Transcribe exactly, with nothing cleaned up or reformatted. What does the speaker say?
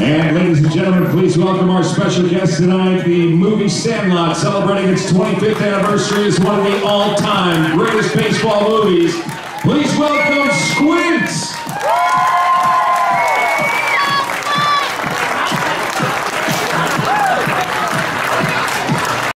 And ladies and gentlemen, please welcome our special guest tonight. The movie Sandlot, celebrating its twenty-fifth anniversary as one of the all-time greatest baseball movies. Please welcome